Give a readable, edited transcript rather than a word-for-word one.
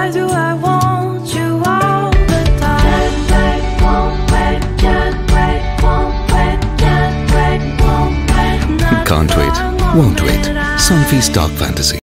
Why do I want you all the time? Can't wait, won't wait, can't wait, won't wait, can't wait, won't wait. Can't wait, won't wait. Sunfeast Dark Fantasy.